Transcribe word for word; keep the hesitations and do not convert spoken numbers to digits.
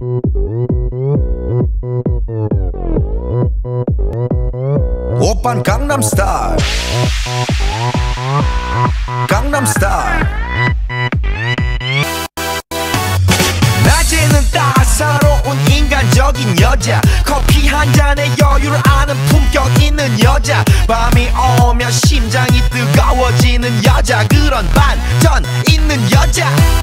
오빤 강남스타일 강남스타일 낮에는 따사로운 인간적인 여자 커피 한 잔에 여유를 아는 품격 있는 여자 밤이 오면 심장이 뜨거워지는 여자 그런 반전 있는 여자